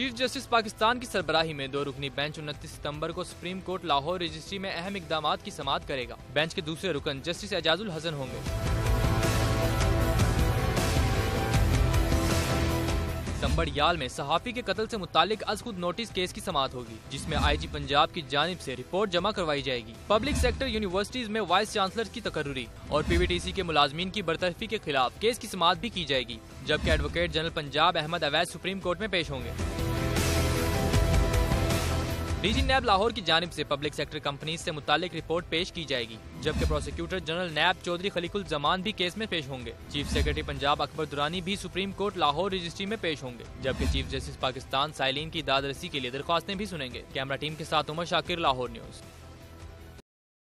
Chief justice Pakistan की सरबराही में 2 रुकनी bench 29 सितंबर को सुप्रीम कोर्ट लाहौर रजिस्ट्री में अहम इकदामात की समाअत करेगा। बेंच के दूसरे रुकन जस्टिस एजाजुल हसन होंगे। संबड़ियाल में सहाफी के कत्ल से मुतालिक अज खुद नोटिस केस की समाअत होगी, जिसमें आईजी पंजाब की जानिब से रिपोर्ट जमा करवाई जाएगी। पब्लिक सेक्टर यूनिवर्सिटीज में वाइस चांसलर की तकर्रुरी और पीवीटीसी के मुलाजमीन की बरतरफी के खिलाफ केस की समाअत भी की जाएगी, जबकि advocate general Punjab Ahmed Awais supreme court में पेश होंगे। डीजी नैब लाहौर की जानिब से पब्लिक सेक्टर कंपनीज से मुतालिक रिपोर्ट पेश की जाएगी, जबकि prosecutor general NAB Chaudhry Khaliqul Zaman भी केस में पेश होंगे। चीफ सेक्रेटरी पंजाब अकबर दुरानी भी सुप्रीम कोर्ट लाहौर रजिस्ट्री में पेश होंगे, जबकि चीफ जस्टिस पाकिस्तान साइलिन की दाद रसी के लिए दरख्वास्तें भी सुनेंगे। कैमरा टीम के साथ उमर शाकिर, लाहौर न्यूज।